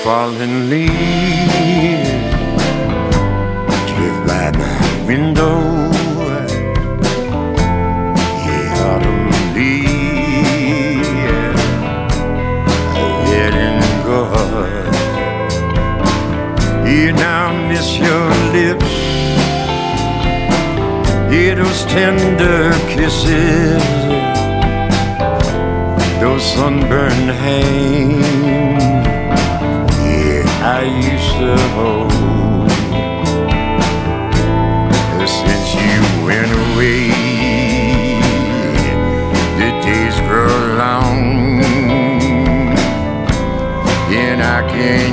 falling leaves drift by my window. Yeah, autumn leaves are letting go. Yeah, now I miss your lips. Yeah, those tender kisses, those sunburned hands, yeah, I used to hold. Since you went away, the days grow long, and I can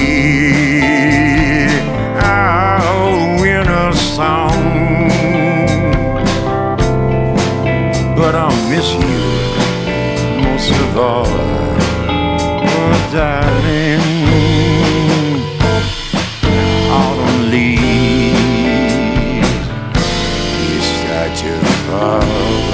hear our winter song. But I'll miss you most of all, oh darling. Autumn leaves, you start to fall.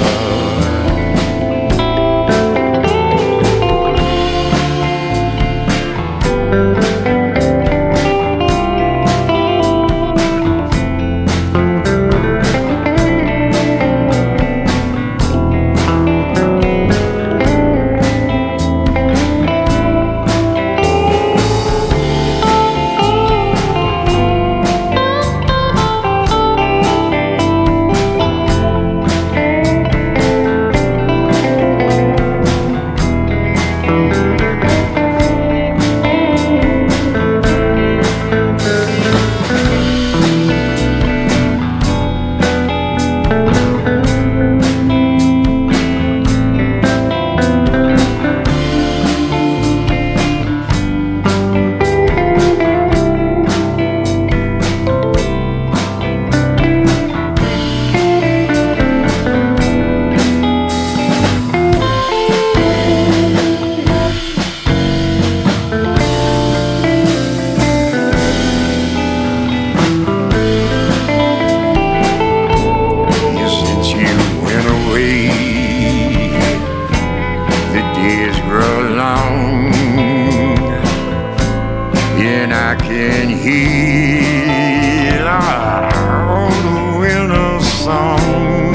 And I can hear all the winter song.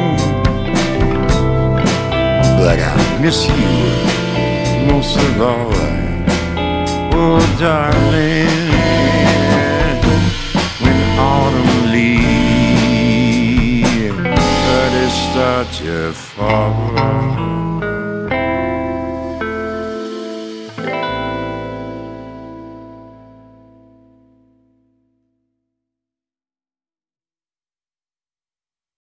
But I miss you most of all, oh darling. When autumn leaves start to fall.